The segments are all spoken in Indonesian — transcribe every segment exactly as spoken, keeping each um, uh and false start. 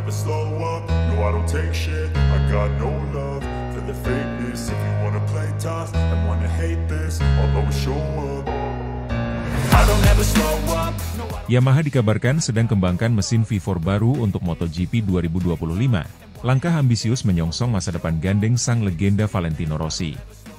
never slow up, no I don't take shit. I got no love for the fakeness. If you wanna play tough and wanna hate this, I'll always show up. I don't ever slow up. No, I... Yamaha dikabarkan sedang kembangkan mesin V empat baru untuk MotoGP dua ribu dua puluh lima. Langkah ambisius menyongsong masa depan gandeng sang legenda Valentino Rossi.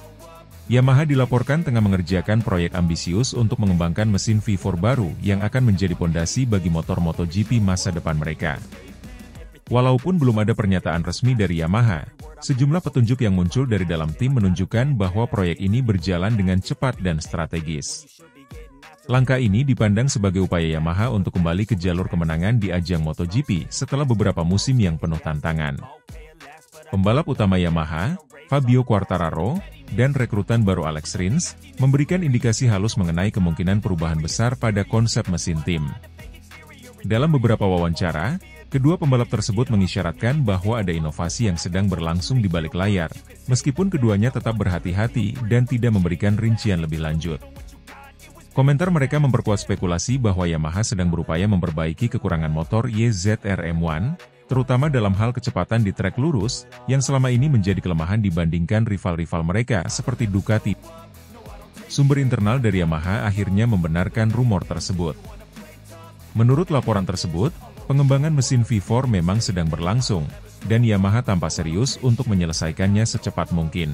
Yamaha dilaporkan tengah mengerjakan proyek ambisius untuk mengembangkan mesin V empat baru yang akan menjadi pondasi bagi motor MotoGP masa depan mereka. Walaupun belum ada pernyataan resmi dari Yamaha, sejumlah petunjuk yang muncul dari dalam tim menunjukkan bahwa proyek ini berjalan dengan cepat dan strategis. Langkah ini dipandang sebagai upaya Yamaha untuk kembali ke jalur kemenangan di ajang MotoGP setelah beberapa musim yang penuh tantangan. Pembalap utama Yamaha, Fabio Quartararo, dan rekrutan baru Alex Rins, memberikan indikasi halus mengenai kemungkinan perubahan besar pada konsep mesin tim. Dalam beberapa wawancara, kedua pembalap tersebut mengisyaratkan bahwa ada inovasi yang sedang berlangsung di balik layar, meskipun keduanya tetap berhati-hati dan tidak memberikan rincian lebih lanjut. Komentar mereka memperkuat spekulasi bahwa Yamaha sedang berupaya memperbaiki kekurangan motor Y Z R M satu, terutama dalam hal kecepatan di trek lurus, yang selama ini menjadi kelemahan dibandingkan rival-rival mereka seperti Ducati. Sumber internal dari Yamaha akhirnya membenarkan rumor tersebut. Menurut laporan tersebut, pengembangan mesin V empat memang sedang berlangsung, dan Yamaha tampak serius untuk menyelesaikannya secepat mungkin.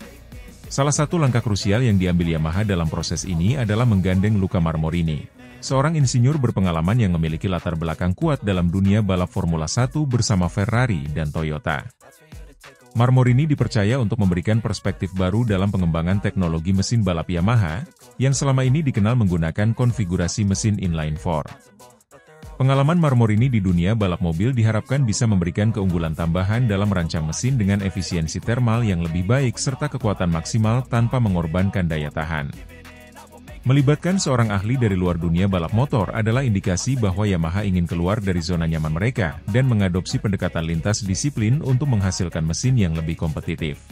Salah satu langkah krusial yang diambil Yamaha dalam proses ini adalah menggandeng Luca Marmorini, seorang insinyur berpengalaman yang memiliki latar belakang kuat dalam dunia balap Formula satu bersama Ferrari dan Toyota. Marmorini dipercaya untuk memberikan perspektif baru dalam pengembangan teknologi mesin balap Yamaha, yang selama ini dikenal menggunakan konfigurasi mesin inline four. Pengalaman Marmorini di dunia balap mobil diharapkan bisa memberikan keunggulan tambahan dalam merancang mesin dengan efisiensi thermal yang lebih baik serta kekuatan maksimal tanpa mengorbankan daya tahan. Melibatkan seorang ahli dari luar dunia balap motor adalah indikasi bahwa Yamaha ingin keluar dari zona nyaman mereka dan mengadopsi pendekatan lintas disiplin untuk menghasilkan mesin yang lebih kompetitif.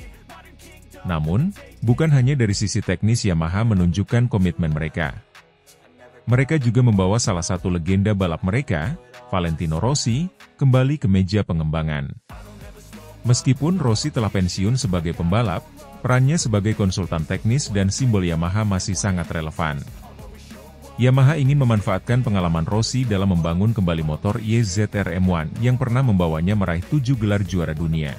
Namun, bukan hanya dari sisi teknis Yamaha menunjukkan komitmen mereka. Mereka juga membawa salah satu legenda balap mereka, Valentino Rossi, kembali ke meja pengembangan. Meskipun Rossi telah pensiun sebagai pembalap, perannya sebagai konsultan teknis dan simbol Yamaha masih sangat relevan. Yamaha ingin memanfaatkan pengalaman Rossi dalam membangun kembali motor Y Z R M satu yang pernah membawanya meraih tujuh gelar juara dunia.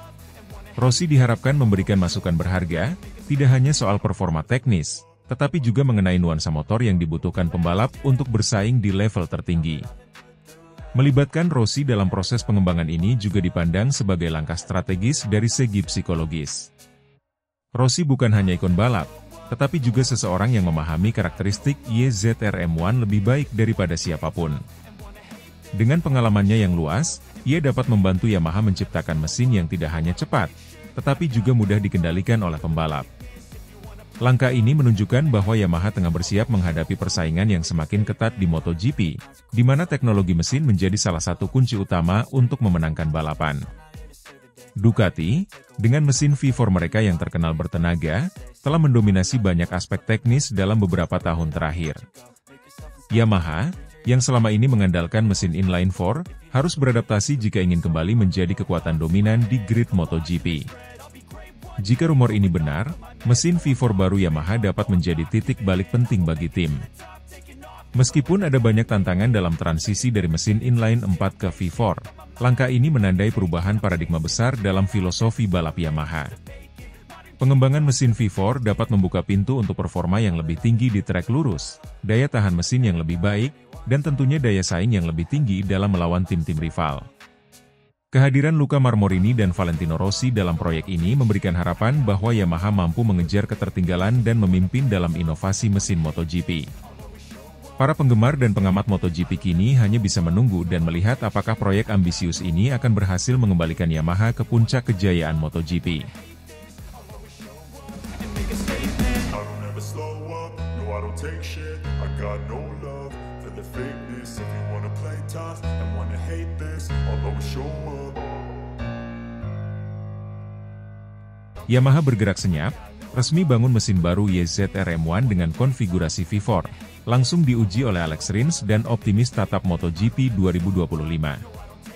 Rossi diharapkan memberikan masukan berharga, tidak hanya soal performa teknis, tetapi juga mengenai nuansa motor yang dibutuhkan pembalap untuk bersaing di level tertinggi. Melibatkan Rossi dalam proses pengembangan ini juga dipandang sebagai langkah strategis dari segi psikologis. Rossi bukan hanya ikon balap, tetapi juga seseorang yang memahami karakteristik Y Z R M satu lebih baik daripada siapapun. Dengan pengalamannya yang luas, ia dapat membantu Yamaha menciptakan mesin yang tidak hanya cepat, tetapi juga mudah dikendalikan oleh pembalap. Langkah ini menunjukkan bahwa Yamaha tengah bersiap menghadapi persaingan yang semakin ketat di MotoGP, di mana teknologi mesin menjadi salah satu kunci utama untuk memenangkan balapan. Ducati, dengan mesin V empat mereka yang terkenal bertenaga, telah mendominasi banyak aspek teknis dalam beberapa tahun terakhir. Yamaha, yang selama ini mengandalkan mesin inline four, harus beradaptasi jika ingin kembali menjadi kekuatan dominan di grid MotoGP. Jika rumor ini benar, mesin V empat baru Yamaha dapat menjadi titik balik penting bagi tim. Meskipun ada banyak tantangan dalam transisi dari mesin inline empat ke V empat, langkah ini menandai perubahan paradigma besar dalam filosofi balap Yamaha. Pengembangan mesin V empat dapat membuka pintu untuk performa yang lebih tinggi di trek lurus, daya tahan mesin yang lebih baik, dan tentunya daya saing yang lebih tinggi dalam melawan tim-tim rival. Kehadiran Luca Marmorini dan Valentino Rossi dalam proyek ini memberikan harapan bahwa Yamaha mampu mengejar ketertinggalan dan memimpin dalam inovasi mesin MotoGP. Para penggemar dan pengamat MotoGP kini hanya bisa menunggu dan melihat apakah proyek ambisius ini akan berhasil mengembalikan Yamaha ke puncak kejayaan MotoGP. Yamaha bergerak senyap, resmi bangun mesin baru Y Z R M satu dengan konfigurasi V empat, langsung diuji oleh Alex Rins dan optimis tatap MotoGP dua ribu dua puluh lima.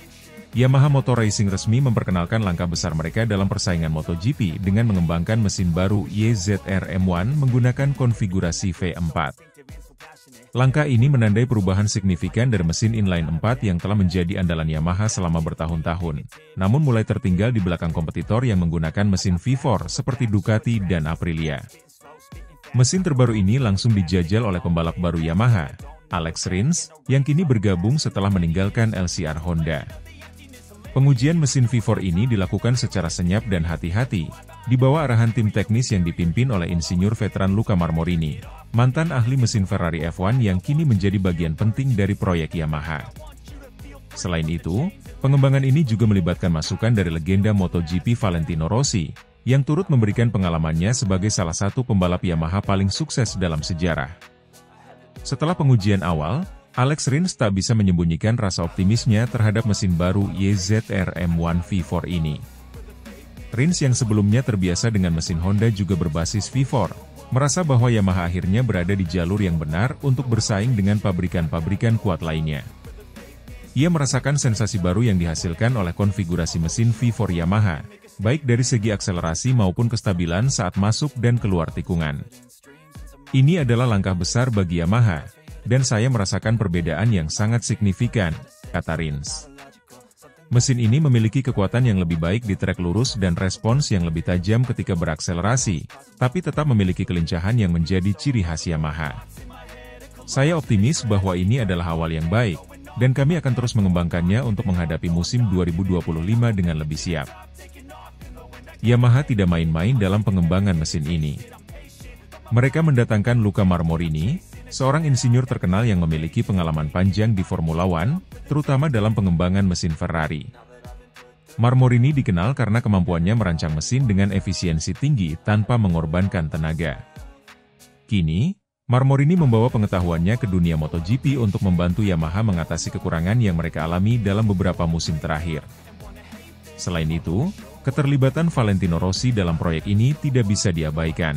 Yamaha Motor Racing resmi memperkenalkan langkah besar mereka dalam persaingan MotoGP dengan mengembangkan mesin baru Y Z R M satu menggunakan konfigurasi V empat. Langkah ini menandai perubahan signifikan dari mesin inline empat yang telah menjadi andalan Yamaha selama bertahun-tahun, namun mulai tertinggal di belakang kompetitor yang menggunakan mesin V empat seperti Ducati dan Aprilia. Mesin terbaru ini langsung dijajal oleh pembalap baru Yamaha, Alex Rins, yang kini bergabung setelah meninggalkan L C R Honda. Pengujian mesin V empat ini dilakukan secara senyap dan hati-hati, di bawah arahan tim teknis yang dipimpin oleh insinyur veteran Luca Marmorini, mantan ahli mesin Ferrari F satu yang kini menjadi bagian penting dari proyek Yamaha. Selain itu, pengembangan ini juga melibatkan masukan dari legenda MotoGP Valentino Rossi, yang turut memberikan pengalamannya sebagai salah satu pembalap Yamaha paling sukses dalam sejarah. Setelah pengujian awal, Alex Rins tak bisa menyembunyikan rasa optimisnya terhadap mesin baru Y Z R M satu V empat ini. Rins yang sebelumnya terbiasa dengan mesin Honda juga berbasis V empat, merasa bahwa Yamaha akhirnya berada di jalur yang benar untuk bersaing dengan pabrikan-pabrikan kuat lainnya. Ia merasakan sensasi baru yang dihasilkan oleh konfigurasi mesin V empat Yamaha, baik dari segi akselerasi maupun kestabilan saat masuk dan keluar tikungan. Ini adalah langkah besar bagi Yamaha, dan saya merasakan perbedaan yang sangat signifikan, kata Rins. Mesin ini memiliki kekuatan yang lebih baik di trek lurus dan respons yang lebih tajam ketika berakselerasi, tapi tetap memiliki kelincahan yang menjadi ciri khas Yamaha. Saya optimis bahwa ini adalah awal yang baik, dan kami akan terus mengembangkannya untuk menghadapi musim dua ribu dua puluh lima dengan lebih siap. Yamaha tidak main-main dalam pengembangan mesin ini. Mereka mendatangkan Luca Marmorini, seorang insinyur terkenal yang memiliki pengalaman panjang di Formula One, terutama dalam pengembangan mesin Ferrari. Marmorini dikenal karena kemampuannya merancang mesin dengan efisiensi tinggi tanpa mengorbankan tenaga. Kini, Marmorini membawa pengetahuannya ke dunia MotoGP untuk membantu Yamaha mengatasi kekurangan yang mereka alami dalam beberapa musim terakhir. Selain itu, keterlibatan Valentino Rossi dalam proyek ini tidak bisa diabaikan.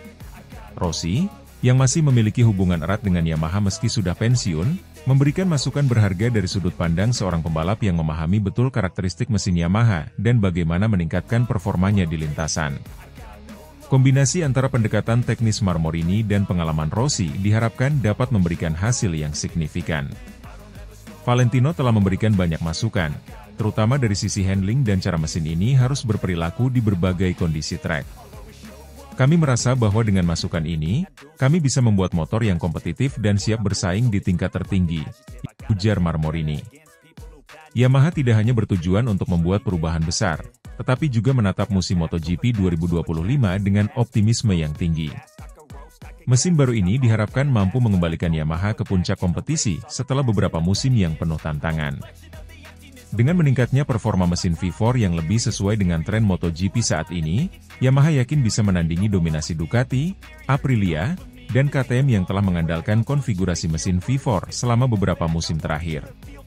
Rossi, yang masih memiliki hubungan erat dengan Yamaha meski sudah pensiun, memberikan masukan berharga dari sudut pandang seorang pembalap yang memahami betul karakteristik mesin Yamaha dan bagaimana meningkatkan performanya di lintasan. Kombinasi antara pendekatan teknis Marmorini dan pengalaman Rossi diharapkan dapat memberikan hasil yang signifikan. Valentino telah memberikan banyak masukan, terutama dari sisi handling dan cara mesin ini harus berperilaku di berbagai kondisi trek. Kami merasa bahwa dengan masukan ini, kami bisa membuat motor yang kompetitif dan siap bersaing di tingkat tertinggi, ujar Marmorini. Yamaha tidak hanya bertujuan untuk membuat perubahan besar, tetapi juga menatap musim MotoGP dua ribu dua puluh lima dengan optimisme yang tinggi. Mesin baru ini diharapkan mampu mengembalikan Yamaha ke puncak kompetisi setelah beberapa musim yang penuh tantangan. Dengan meningkatnya performa mesin V empat yang lebih sesuai dengan tren MotoGP saat ini, Yamaha yakin bisa menandingi dominasi Ducati, Aprilia, dan K T M yang telah mengandalkan konfigurasi mesin V empat selama beberapa musim terakhir.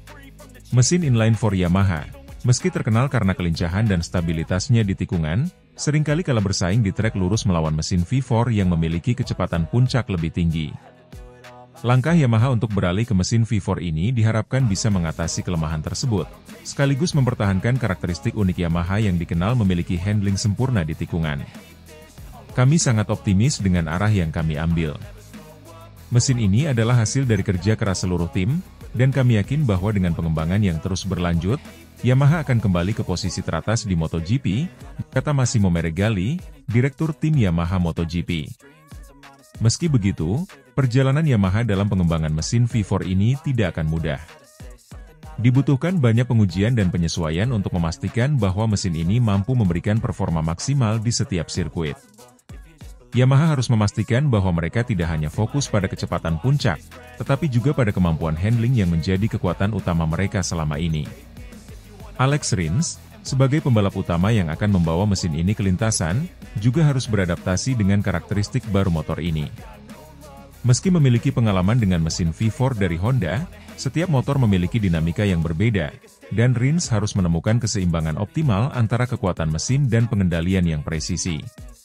Mesin inline empat Yamaha, meski terkenal karena kelincahan dan stabilitasnya di tikungan, seringkali kalah bersaing di trek lurus melawan mesin V empat yang memiliki kecepatan puncak lebih tinggi. Langkah Yamaha untuk beralih ke mesin V empat ini diharapkan bisa mengatasi kelemahan tersebut, sekaligus mempertahankan karakteristik unik Yamaha yang dikenal memiliki handling sempurna di tikungan. Kami sangat optimis dengan arah yang kami ambil. Mesin ini adalah hasil dari kerja keras seluruh tim, dan kami yakin bahwa dengan pengembangan yang terus berlanjut, Yamaha akan kembali ke posisi teratas di MotoGP, kata Massimo Meregali, Direktur Tim Yamaha MotoGP. Meski begitu, perjalanan Yamaha dalam pengembangan mesin V empat ini tidak akan mudah. Dibutuhkan banyak pengujian dan penyesuaian untuk memastikan bahwa mesin ini mampu memberikan performa maksimal di setiap sirkuit. Yamaha harus memastikan bahwa mereka tidak hanya fokus pada kecepatan puncak, tetapi juga pada kemampuan handling yang menjadi kekuatan utama mereka selama ini. Alex Rins, sebagai pembalap utama yang akan membawa mesin ini ke lintasan, juga harus beradaptasi dengan karakteristik baru motor ini. Meski memiliki pengalaman dengan mesin V empat dari Honda, setiap motor memiliki dinamika yang berbeda, dan Rins harus menemukan keseimbangan optimal antara kekuatan mesin dan pengendalian yang presisi.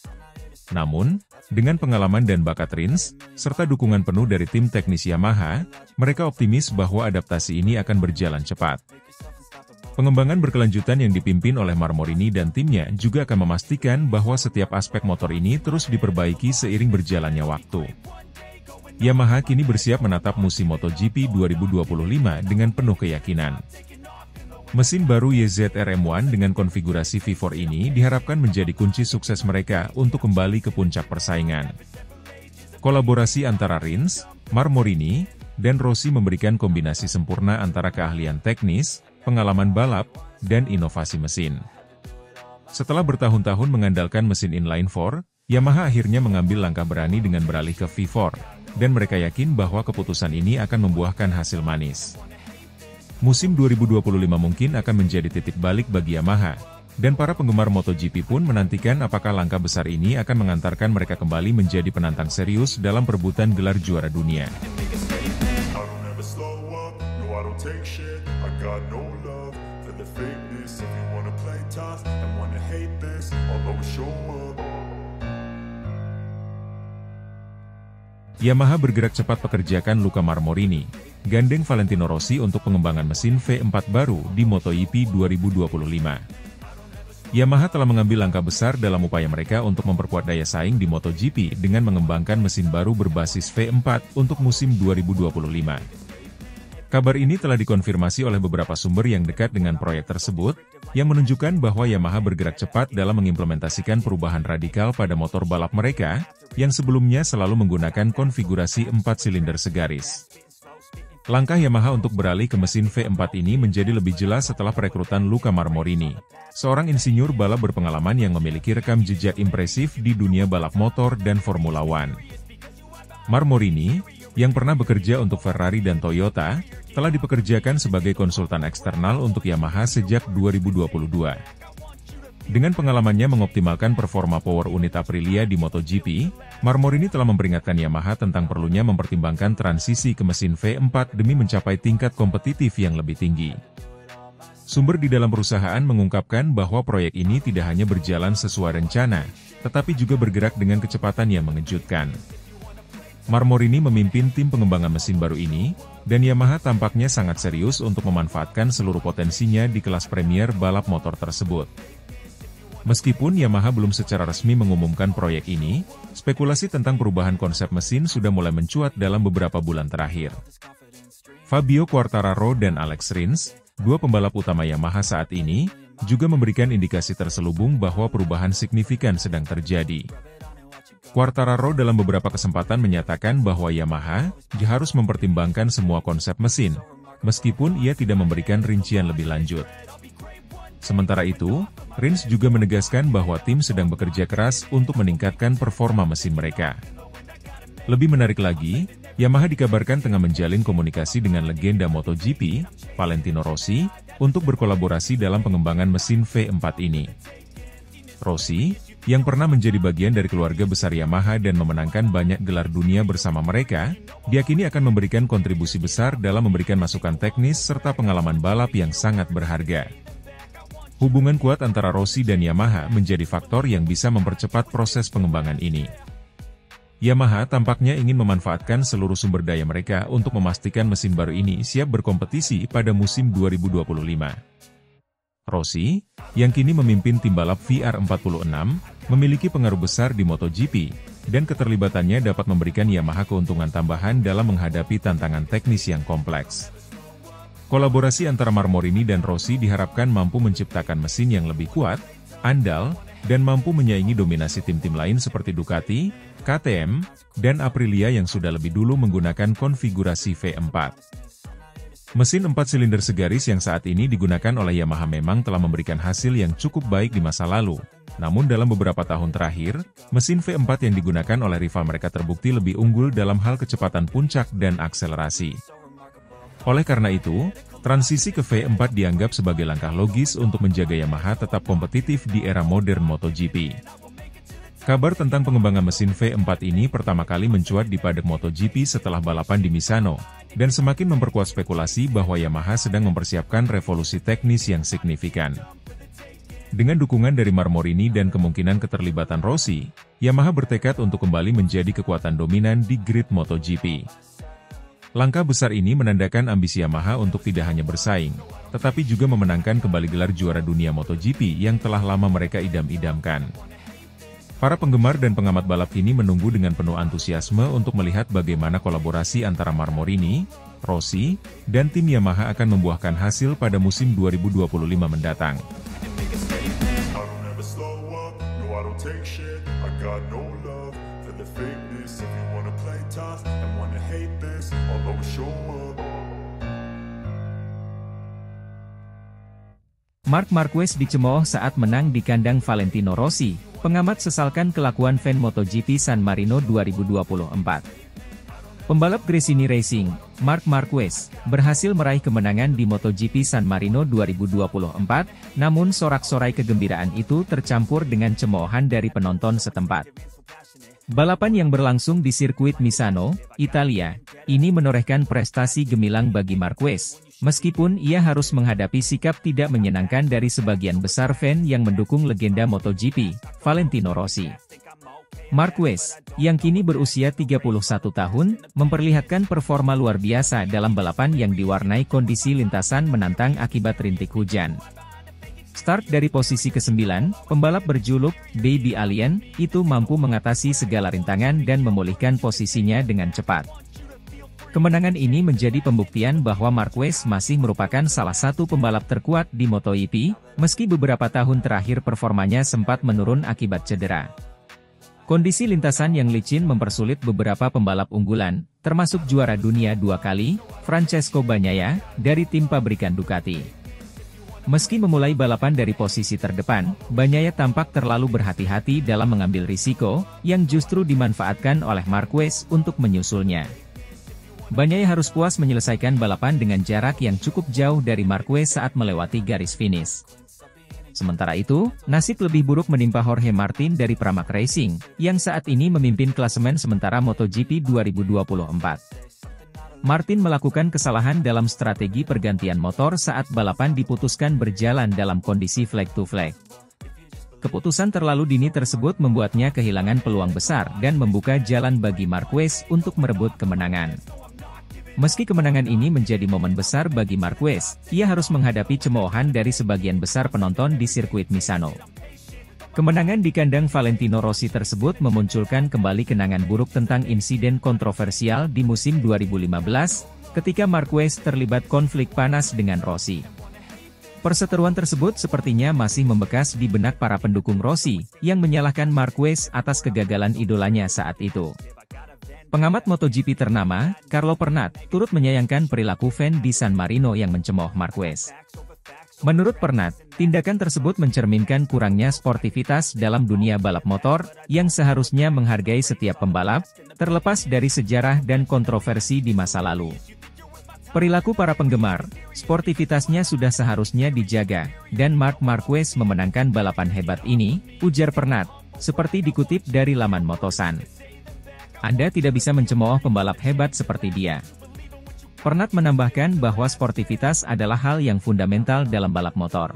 Namun, dengan pengalaman dan bakat Rins, serta dukungan penuh dari tim teknis Yamaha, mereka optimis bahwa adaptasi ini akan berjalan cepat. Pengembangan berkelanjutan yang dipimpin oleh Marmorini dan timnya juga akan memastikan bahwa setiap aspek motor ini terus diperbaiki seiring berjalannya waktu. Yamaha kini bersiap menatap musim MotoGP dua ribu dua puluh lima dengan penuh keyakinan. Mesin baru Y Z R M satu dengan konfigurasi V empat ini diharapkan menjadi kunci sukses mereka untuk kembali ke puncak persaingan. Kolaborasi antara Rins, Marmorini, dan Rossi memberikan kombinasi sempurna antara keahlian teknis, pengalaman balap, dan inovasi mesin. Setelah bertahun-tahun mengandalkan mesin inline four, Yamaha akhirnya mengambil langkah berani dengan beralih ke V empat, dan mereka yakin bahwa keputusan ini akan membuahkan hasil manis. Musim dua ribu dua puluh lima mungkin akan menjadi titik balik bagi Yamaha, dan para penggemar MotoGP pun menantikan apakah langkah besar ini akan mengantarkan mereka kembali menjadi penantang serius dalam perebutan gelar juara dunia. Yamaha bergerak cepat pekerjakan Luca Marmorini, gandeng Valentino Rossi untuk pengembangan mesin V empat baru di MotoGP dua ribu dua puluh lima. Yamaha telah mengambil langkah besar dalam upaya mereka untuk memperkuat daya saing di MotoGP dengan mengembangkan mesin baru berbasis V empat untuk musim dua ribu dua puluh lima. Kabar ini telah dikonfirmasi oleh beberapa sumber yang dekat dengan proyek tersebut, yang menunjukkan bahwa Yamaha bergerak cepat dalam mengimplementasikan perubahan radikal pada motor balap mereka, yang sebelumnya selalu menggunakan konfigurasi empat silinder segaris. Langkah Yamaha untuk beralih ke mesin V empat ini menjadi lebih jelas setelah perekrutan Luca Marmorini, seorang insinyur balap berpengalaman yang memiliki rekam jejak impresif di dunia balap motor dan Formula One. Marmorini, yang pernah bekerja untuk Ferrari dan Toyota, telah dipekerjakan sebagai konsultan eksternal untuk Yamaha sejak dua ribu dua puluh dua. Dengan pengalamannya mengoptimalkan performa power unit Aprilia di MotoGP, Marmorini telah memperingatkan Yamaha tentang perlunya mempertimbangkan transisi ke mesin V empat demi mencapai tingkat kompetitif yang lebih tinggi. Sumber di dalam perusahaan mengungkapkan bahwa proyek ini tidak hanya berjalan sesuai rencana, tetapi juga bergerak dengan kecepatan yang mengejutkan. Marmorini memimpin tim pengembangan mesin baru ini, dan Yamaha tampaknya sangat serius untuk memanfaatkan seluruh potensinya di kelas premier balap motor tersebut. Meskipun Yamaha belum secara resmi mengumumkan proyek ini, spekulasi tentang perubahan konsep mesin sudah mulai mencuat dalam beberapa bulan terakhir. Fabio Quartararo dan Alex Rins, dua pembalap utama Yamaha saat ini, juga memberikan indikasi terselubung bahwa perubahan signifikan sedang terjadi. Quartararo dalam beberapa kesempatan menyatakan bahwa Yamaha harus mempertimbangkan semua konsep mesin, meskipun ia tidak memberikan rincian lebih lanjut. Sementara itu, Rins juga menegaskan bahwa tim sedang bekerja keras untuk meningkatkan performa mesin mereka. Lebih menarik lagi, Yamaha dikabarkan tengah menjalin komunikasi dengan legenda MotoGP, Valentino Rossi, untuk berkolaborasi dalam pengembangan mesin V empat ini. Rossi, yang pernah menjadi bagian dari keluarga besar Yamaha dan memenangkan banyak gelar dunia bersama mereka, diyakini akan memberikan kontribusi besar dalam memberikan masukan teknis serta pengalaman balap yang sangat berharga. Hubungan kuat antara Rossi dan Yamaha menjadi faktor yang bisa mempercepat proses pengembangan ini. Yamaha tampaknya ingin memanfaatkan seluruh sumber daya mereka untuk memastikan mesin baru ini siap berkompetisi pada musim dua ribu dua puluh lima. Rossi, yang kini memimpin tim balap V R empat puluh enam, memiliki pengaruh besar di MotoGP, dan keterlibatannya dapat memberikan Yamaha keuntungan tambahan dalam menghadapi tantangan teknis yang kompleks. Kolaborasi antara Marmorini dan Rossi diharapkan mampu menciptakan mesin yang lebih kuat, andal, dan mampu menyaingi dominasi tim-tim lain seperti Ducati, K T M, dan Aprilia yang sudah lebih dulu menggunakan konfigurasi V empat. Mesin empat silinder segaris yang saat ini digunakan oleh Yamaha memang telah memberikan hasil yang cukup baik di masa lalu. Namun dalam beberapa tahun terakhir, mesin V empat yang digunakan oleh rival mereka terbukti lebih unggul dalam hal kecepatan puncak dan akselerasi. Oleh karena itu, transisi ke V empat dianggap sebagai langkah logis untuk menjaga Yamaha tetap kompetitif di era modern MotoGP. Kabar tentang pengembangan mesin V empat ini pertama kali mencuat di paddock MotoGP setelah balapan di Misano, dan semakin memperkuat spekulasi bahwa Yamaha sedang mempersiapkan revolusi teknis yang signifikan. Dengan dukungan dari Marmorini dan kemungkinan keterlibatan Rossi, Yamaha bertekad untuk kembali menjadi kekuatan dominan di grid MotoGP. Langkah besar ini menandakan ambisi Yamaha untuk tidak hanya bersaing, tetapi juga memenangkan kembali gelar juara dunia MotoGP yang telah lama mereka idam-idamkan. Para penggemar dan pengamat balap ini menunggu dengan penuh antusiasme untuk melihat bagaimana kolaborasi antara Marmorini, Rossi, dan tim Yamaha akan membuahkan hasil pada musim dua ribu dua puluh lima mendatang. Marc Marquez dicemooh saat menang di kandang Valentino Rossi. Pengamat sesalkan kelakuan fan MotoGP San Marino dua ribu dua puluh empat. Pembalap Gresini Racing, Marc Marquez, berhasil meraih kemenangan di MotoGP San Marino dua ribu dua puluh empat, namun sorak-sorai kegembiraan itu tercampur dengan cemoohan dari penonton setempat. Balapan yang berlangsung di sirkuit Misano, Italia, ini menorehkan prestasi gemilang bagi Marquez, meskipun ia harus menghadapi sikap tidak menyenangkan dari sebagian besar fan yang mendukung legenda MotoGP, Valentino Rossi. Marquez, yang kini berusia tiga puluh satu tahun, memperlihatkan performa luar biasa dalam balapan yang diwarnai kondisi lintasan menantang akibat rintik hujan. Start dari posisi kesembilan, pembalap berjuluk Baby Alien itu mampu mengatasi segala rintangan dan memulihkan posisinya dengan cepat. Kemenangan ini menjadi pembuktian bahwa Marquez masih merupakan salah satu pembalap terkuat di MotoGP, meski beberapa tahun terakhir performanya sempat menurun akibat cedera. Kondisi lintasan yang licin mempersulit beberapa pembalap unggulan, termasuk juara dunia dua kali, Francesco Bagnaia, dari tim pabrikan Ducati. Meski memulai balapan dari posisi terdepan, Bagnaia tampak terlalu berhati-hati dalam mengambil risiko, yang justru dimanfaatkan oleh Marquez untuk menyusulnya. Bagnaia harus puas menyelesaikan balapan dengan jarak yang cukup jauh dari Marquez saat melewati garis finish. Sementara itu, nasib lebih buruk menimpa Jorge Martin dari Pramac Racing, yang saat ini memimpin klasemen sementara MotoGP dua ribu dua puluh empat. Martin melakukan kesalahan dalam strategi pergantian motor saat balapan diputuskan berjalan dalam kondisi flag to flag. Keputusan terlalu dini tersebut membuatnya kehilangan peluang besar dan membuka jalan bagi Marquez untuk merebut kemenangan. Meski kemenangan ini menjadi momen besar bagi Marquez, ia harus menghadapi cemoohan dari sebagian besar penonton di sirkuit Misano. Kemenangan di kandang Valentino Rossi tersebut memunculkan kembali kenangan buruk tentang insiden kontroversial di musim dua ribu lima belas, ketika Marquez terlibat konflik panas dengan Rossi. Perseteruan tersebut sepertinya masih membekas di benak para pendukung Rossi, yang menyalahkan Marquez atas kegagalan idolanya saat itu. Pengamat MotoGP ternama, Carlo Pernat, turut menyayangkan perilaku fan di San Marino yang mencemooh Marquez. Menurut Pernat, tindakan tersebut mencerminkan kurangnya sportivitas dalam dunia balap motor, yang seharusnya menghargai setiap pembalap, terlepas dari sejarah dan kontroversi di masa lalu. Perilaku para penggemar, sportivitasnya sudah seharusnya dijaga, dan Marc Marquez memenangkan balapan hebat ini, ujar Pernat, seperti dikutip dari laman Motosan. Anda tidak bisa mencemooh pembalap hebat seperti dia. Pernat menambahkan bahwa sportivitas adalah hal yang fundamental dalam balap motor.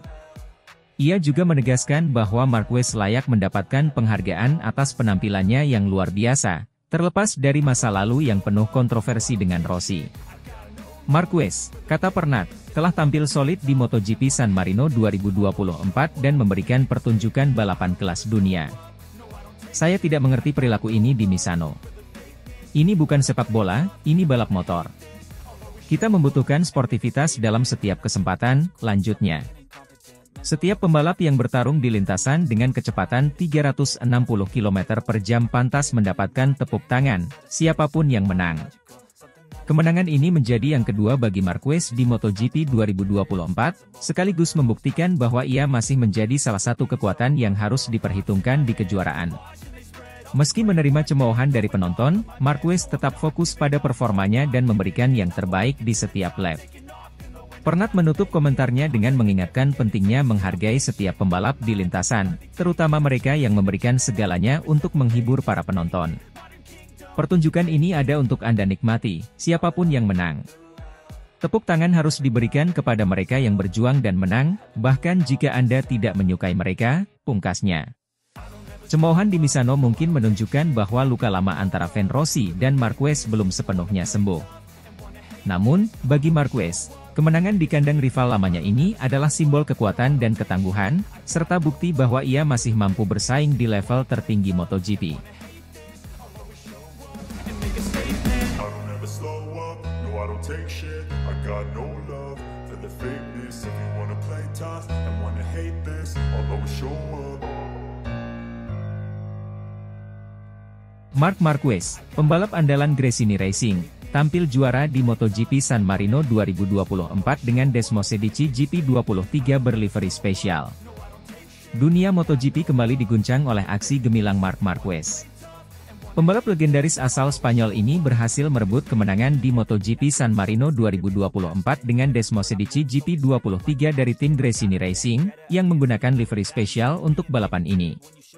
Ia juga menegaskan bahwa Marquez layak mendapatkan penghargaan atas penampilannya yang luar biasa, terlepas dari masa lalu yang penuh kontroversi dengan Rossi. Marquez, kata Pernat, telah tampil solid di MotoGP San Marino dua ribu dua puluh empat dan memberikan pertunjukan balapan kelas dunia. Saya tidak mengerti perilaku ini di Misano. Ini bukan sepak bola, ini balap motor. Kita membutuhkan sportivitas dalam setiap kesempatan, lanjutnya. Setiap pembalap yang bertarung di lintasan dengan kecepatan tiga ratus enam puluh kilometer per jam pantas mendapatkan tepuk tangan, siapapun yang menang. Kemenangan ini menjadi yang kedua bagi Marquez di MotoGP dua ribu dua puluh empat, sekaligus membuktikan bahwa ia masih menjadi salah satu kekuatan yang harus diperhitungkan di kejuaraan. Meski menerima cemoohan dari penonton, Marquez tetap fokus pada performanya dan memberikan yang terbaik di setiap lap. Pernat menutup komentarnya dengan mengingatkan pentingnya menghargai setiap pembalap di lintasan, terutama mereka yang memberikan segalanya untuk menghibur para penonton. Pertunjukan ini ada untuk Anda nikmati, siapapun yang menang. Tepuk tangan harus diberikan kepada mereka yang berjuang dan menang, bahkan jika Anda tidak menyukai mereka, pungkasnya. Cemoohan di Misano mungkin menunjukkan bahwa luka lama antara fan Rossi dan Marquez belum sepenuhnya sembuh. Namun, bagi Marquez, kemenangan di kandang rival lamanya ini adalah simbol kekuatan dan ketangguhan, serta bukti bahwa ia masih mampu bersaing di level tertinggi MotoGP. Marc Marquez, pembalap andalan Gresini Racing, tampil juara di MotoGP San Marino dua ribu dua puluh empat dengan Desmosedici G P dua puluh tiga berlivery spesial. Dunia MotoGP kembali diguncang oleh aksi gemilang Marc Marquez. Pembalap legendaris asal Spanyol ini berhasil merebut kemenangan di MotoGP San Marino dua ribu dua puluh empat dengan Desmosedici G P dua puluh tiga dari tim Gresini Racing, yang menggunakan livery spesial untuk balapan ini.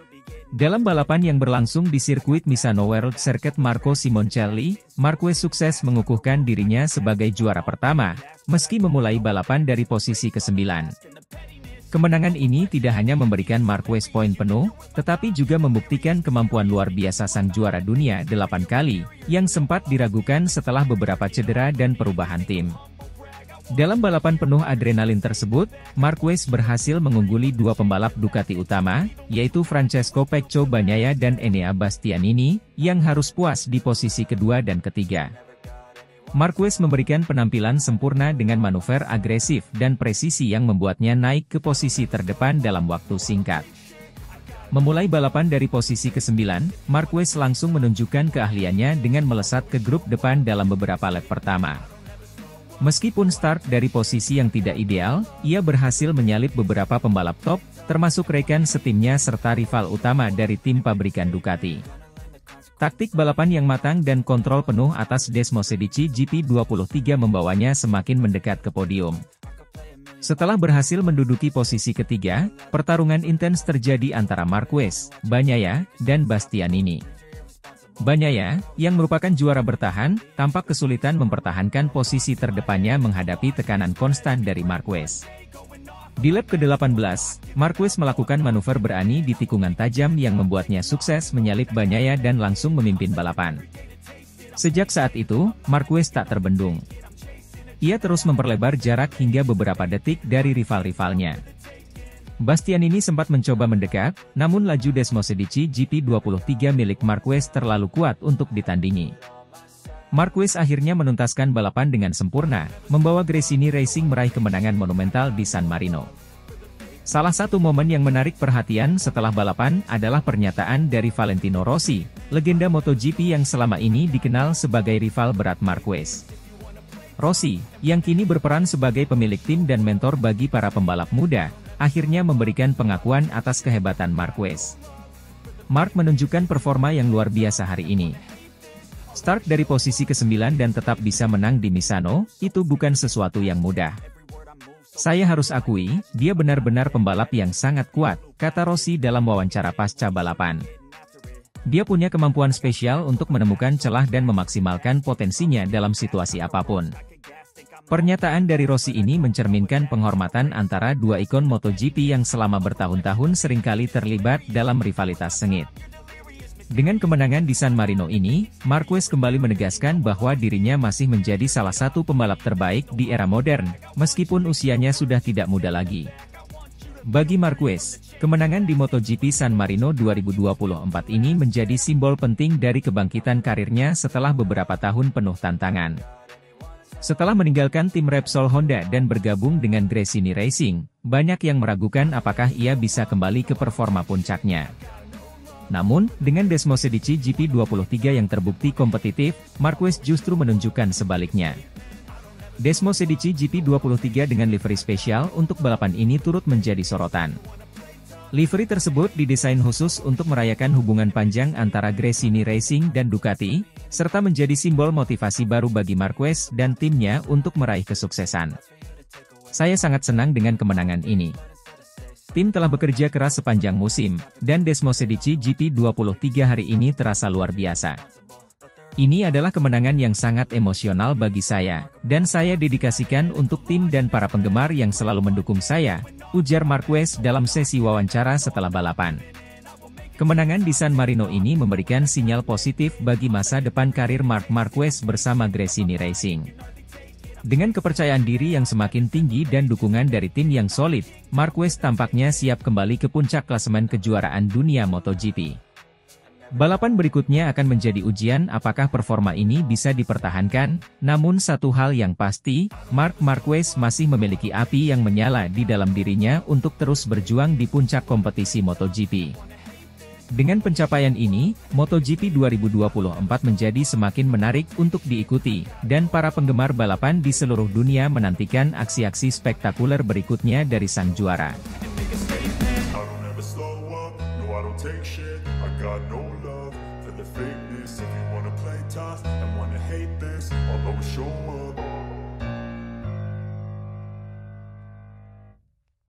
Dalam balapan yang berlangsung di sirkuit Misano World Circuit Marco Simoncelli, Marquez sukses mengukuhkan dirinya sebagai juara pertama, meski memulai balapan dari posisi kesembilan. Kemenangan ini tidak hanya memberikan Marquez poin penuh, tetapi juga membuktikan kemampuan luar biasa sang juara dunia delapan kali, yang sempat diragukan setelah beberapa cedera dan perubahan tim. Dalam balapan penuh adrenalin tersebut, Marquez berhasil mengungguli dua pembalap Ducati utama, yaitu Francesco Pecco Bagnaia dan Enea Bastianini, yang harus puas di posisi kedua dan ketiga. Marquez memberikan penampilan sempurna dengan manuver agresif dan presisi yang membuatnya naik ke posisi terdepan dalam waktu singkat. Memulai balapan dari posisi kesembilan, Marquez langsung menunjukkan keahliannya dengan melesat ke grup depan dalam beberapa lap pertama. Meskipun start dari posisi yang tidak ideal, ia berhasil menyalip beberapa pembalap top, termasuk rekan setimnya serta rival utama dari tim pabrikan Ducati. Taktik balapan yang matang dan kontrol penuh atas Desmosedici G P dua puluh tiga membawanya semakin mendekat ke podium. Setelah berhasil menduduki posisi ketiga, pertarungan intens terjadi antara Marquez, Bagnaia, dan Bastianini. Bagnaia, yang merupakan juara bertahan, tampak kesulitan mempertahankan posisi terdepannya menghadapi tekanan konstan dari Marquez. Di lap ke delapan belas, Marquez melakukan manuver berani di tikungan tajam yang membuatnya sukses menyalip Bagnaia dan langsung memimpin balapan. Sejak saat itu, Marquez tak terbendung. Ia terus memperlebar jarak hingga beberapa detik dari rival-rivalnya. Bastianini sempat mencoba mendekat, namun laju Desmosedici G P dua puluh tiga milik Marquez terlalu kuat untuk ditandingi. Marquez akhirnya menuntaskan balapan dengan sempurna, membawa Gresini Racing meraih kemenangan monumental di San Marino. Salah satu momen yang menarik perhatian setelah balapan adalah pernyataan dari Valentino Rossi, legenda MotoGP yang selama ini dikenal sebagai rival berat Marquez. Rossi, yang kini berperan sebagai pemilik tim dan mentor bagi para pembalap muda, akhirnya memberikan pengakuan atas kehebatan Marquez. Marc menunjukkan performa yang luar biasa hari ini. Start dari posisi kesembilan dan tetap bisa menang di Misano, itu bukan sesuatu yang mudah. Saya harus akui, dia benar-benar pembalap yang sangat kuat, kata Rossi dalam wawancara pasca balapan. Dia punya kemampuan spesial untuk menemukan celah dan memaksimalkan potensinya dalam situasi apapun. Pernyataan dari Rossi ini mencerminkan penghormatan antara dua ikon MotoGP yang selama bertahun-tahun seringkali terlibat dalam rivalitas sengit. Dengan kemenangan di San Marino ini, Marquez kembali menegaskan bahwa dirinya masih menjadi salah satu pembalap terbaik di era modern, meskipun usianya sudah tidak muda lagi. Bagi Marquez, kemenangan di MotoGP San Marino dua ribu dua puluh empat ini menjadi simbol penting dari kebangkitan karirnya setelah beberapa tahun penuh tantangan. Setelah meninggalkan tim Repsol Honda dan bergabung dengan Gresini Racing, banyak yang meragukan apakah ia bisa kembali ke performa puncaknya. Namun, dengan Desmosedici G P dua puluh tiga yang terbukti kompetitif, Marquez justru menunjukkan sebaliknya. Desmosedici G P dua puluh tiga dengan livery spesial untuk balapan ini turut menjadi sorotan. Livery tersebut didesain khusus untuk merayakan hubungan panjang antara Gresini Racing dan Ducati, serta menjadi simbol motivasi baru bagi Marquez dan timnya untuk meraih kesuksesan. Saya sangat senang dengan kemenangan ini. Tim telah bekerja keras sepanjang musim, dan Desmosedici G P dua puluh tiga hari ini terasa luar biasa. Ini adalah kemenangan yang sangat emosional bagi saya, dan saya dedikasikan untuk tim dan para penggemar yang selalu mendukung saya, ujar Marquez dalam sesi wawancara setelah balapan. Kemenangan di San Marino ini memberikan sinyal positif bagi masa depan karir Marc Marquez bersama Gresini Racing. Dengan kepercayaan diri yang semakin tinggi dan dukungan dari tim yang solid, Marquez tampaknya siap kembali ke puncak klasemen kejuaraan dunia MotoGP. Balapan berikutnya akan menjadi ujian apakah performa ini bisa dipertahankan, namun satu hal yang pasti, Marc Marquez masih memiliki api yang menyala di dalam dirinya untuk terus berjuang di puncak kompetisi MotoGP. Dengan pencapaian ini, MotoGP dua ribu dua puluh empat menjadi semakin menarik untuk diikuti, dan para penggemar balapan di seluruh dunia menantikan aksi-aksi spektakuler berikutnya dari sang juara. Take shit, I got no love for the fakeness. If you wanna play tough and wanna hate this, I'll always show up.